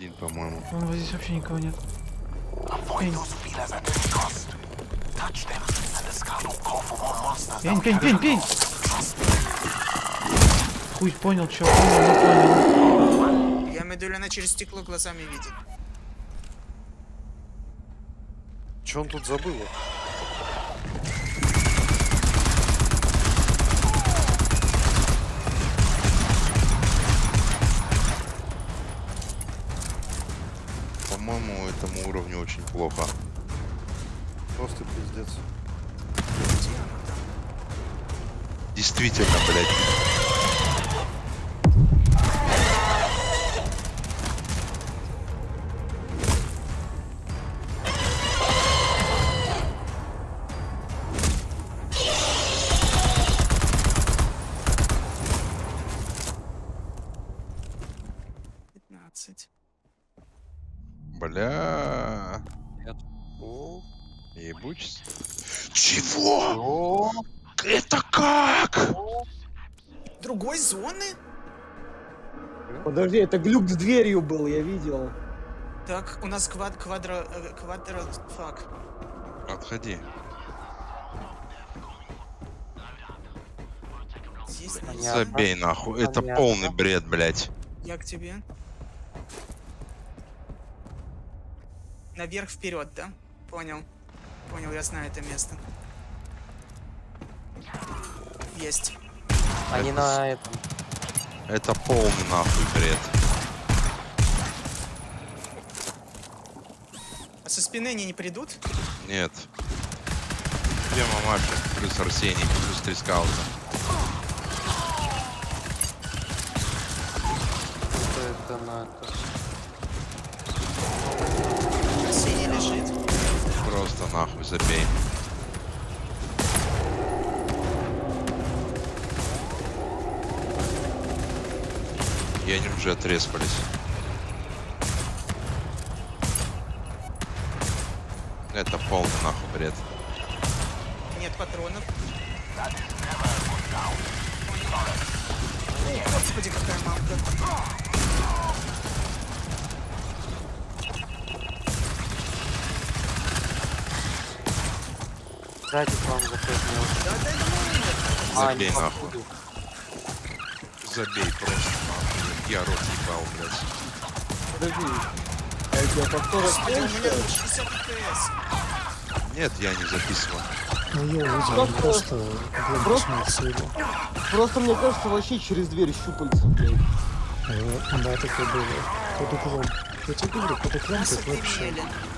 Один, по-моему. Вон вот здесь вообще никого нет. Пень. Пень. Хуй понял, чё понял, не понял. Я медуль, она через стекло глазами видит. Че он тут забыл? По-моему, этому уровню очень плохо. Просто пиздец. Действительно, блядь. Бля. Нет. О. Ебучись. Чего? Это как? Другой зоны? Подожди, это глюк с дверью был, я видел. Так, у нас квадро... Фак. Отходи. Здесь Забей нахуй. Это полный бред, блядь. Я к тебе. Наверх вперед, да? Понял. Понял, я знаю это место. Есть. Они на этом. Это полный нахуй бред. А со спины они не придут? Нет. Две мамаши, плюс Арсений, плюс 3 скаута. Это на это. Арсений лежит. Просто нахуй забей. И они уже отреспались. Это полный нахуй бред. Нет патронов. О, господи, какая мамка. Сзади к вам запрыгнул. Забей нахуй. Забей просто нахуй. Я рот ебал, блядь. Подожди. А я повторно Господи, у меня 60 ПС. Нет, я не записывал. Ну я видел, он просто глобуснулся его. Просто мне кажется, вообще через дверь щупальца, блядь. Да, такое было. Под углом. Я тебе говорю, под углом Нас как вообще. оперели.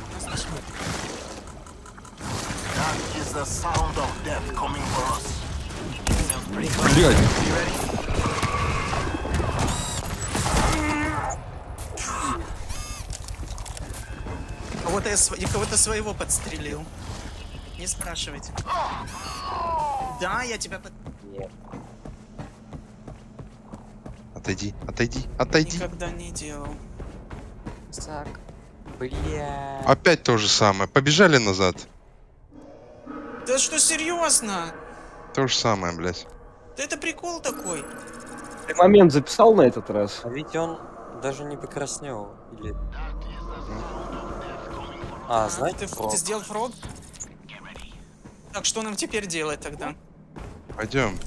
Блядь. Кого-то своего подстрелил. Не спрашивайте. Да, я тебя под... Нет. Отойди, отойди, отойди. Никогда не делал. Так. Бля. Опять то же самое. Побежали назад. Да что, серьезно? То же самое, блядь. Да это прикол такой. Ты момент записал на этот раз? А ведь он даже не покраснел. Или... А, знаете, ты сделал фрог? Так, что нам теперь делать тогда? Пойдем.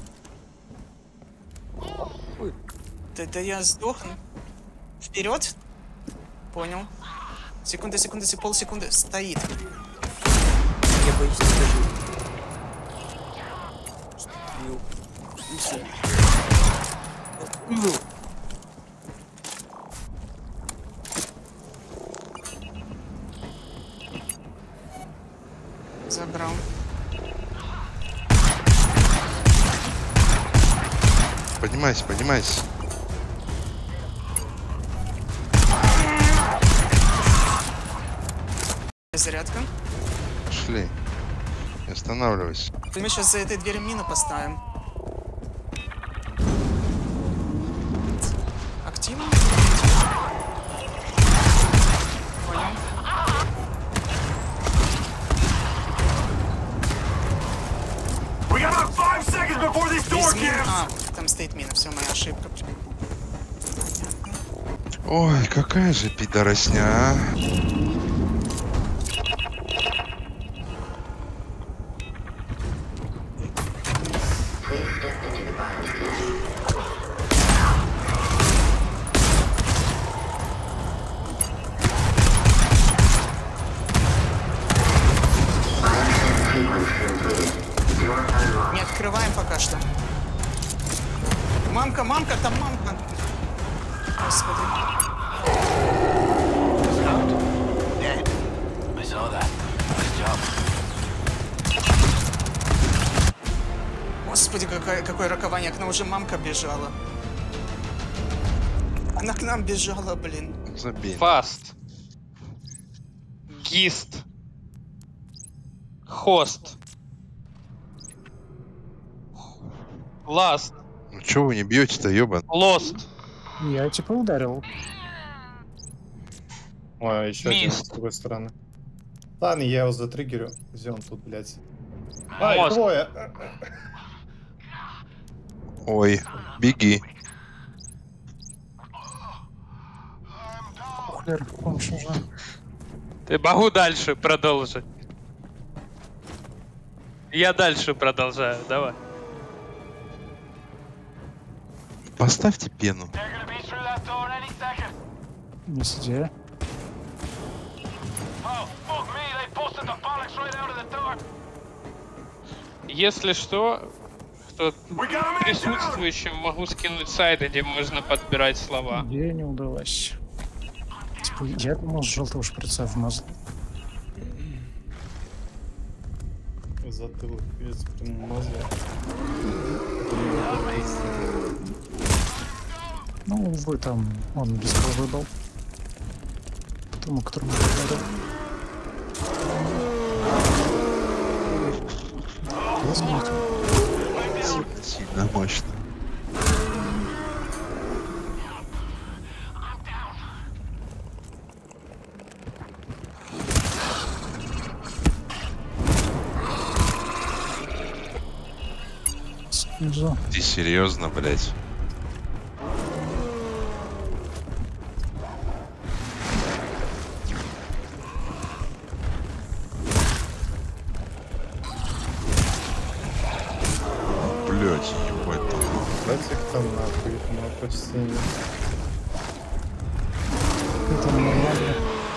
Да я сдохну. Вперед? Понял. Секунда, полсекунды. Стоит. Я боюсь, не скажу. Забрал. Поднимайся, поднимайся. Зарядка. Пошли. Не останавливайся. Мы сейчас за этой дверью мину поставим. Активно? Понял. Без мин. А, там стоит мина, все, моя ошибка. Ой, какая же пидоросня, а? Не открываем пока что. Мамка, мамка, там мамка. Господи. Господи, какое рокование. К нам уже мамка бежала. Она к нам бежала, блин. Забей. Фаст. Гист. Хост. Ласт. Ну чё вы не бьете-то, ёбан? Лост. Я типа ударил. Ой, еще один Мист. с другой стороны. Ладно, я его затриггерю. Где он тут, блядь? Ай, Мост. двое! Ой, беги. Кухлер, помощь нужна. Ты могу дальше продолжить. Я дальше продолжаю, давай. Поставьте пену. Есть идея. Если что, то присутствующим могу скинуть сайты, где можно подбирать слова. Идея не удалась. Типа, я думал, с желтого шприца вмазал. Затылок, пиздец, прям мазал. Ну, увы, там он без головы был. Тому, которому я ударил. Я заметил. Сильно мощно. Снизу. Ты серьезно, блять? Блять, ебать там. Дайте их там нахуй, их на почти нет. Это нормально.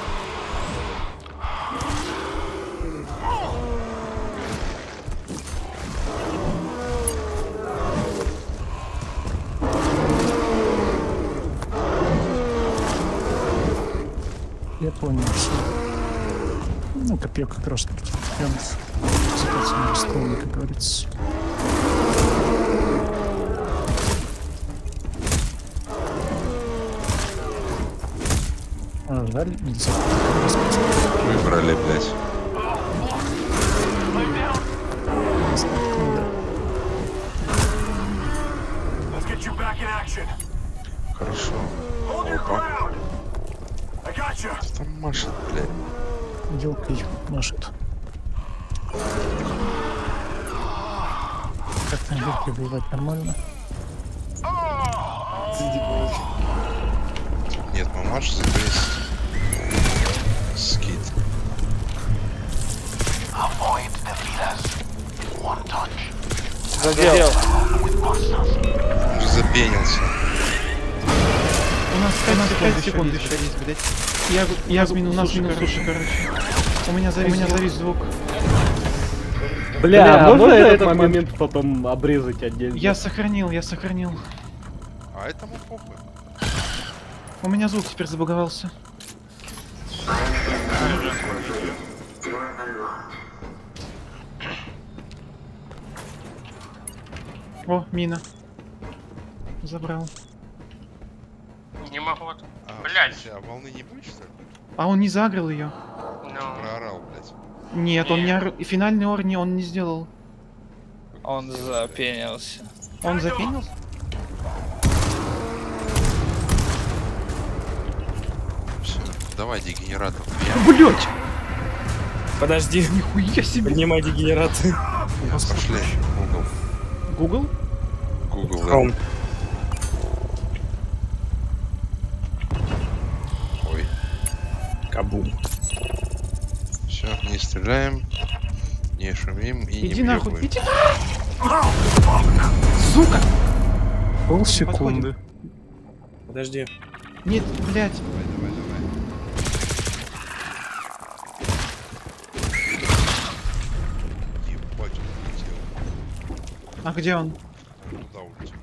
Я понял, что... Ну, копье как раз таки. Прям с пальцем расстроено, как говорится. А, жаль, нельзя. Выбрали, блять. Хорошо. Опа. Кто там машет, блядь? Вилкой машет. Как там вилкой воевать нормально? Нет, мамаш закрылся. Скид. Задел. Он же запенился. У нас 5 секунд еще есть, блядь. Я у нас минус суши, короче. У меня завис звук. Бля, можно этот момент потом обрезать отдельно? Я сохранил. А этому похуй. У меня звук теперь забаговался. О, мина. Забрал. Не могу. А, Блядь. слушай, а волны не будет, что ли? А он не загрел ее. Проорал, блядь. Нет, он не и финальный орни он не сделал. Он запенился. Он запенился? Все, давай, дегенератор. Блять! Подожди. Нихуя себе! Поднимай дегенераты. Пошли. Google. Google? Google, да. Кабум. Все, не стреляем, не шумим и Иди не нахуй, въебываем. иди нахуй! Сука! Полсекунды. Подожди. Нет, блядь. Давай, давай, давай. Ебать, он улетел. А где он? Туда улетел.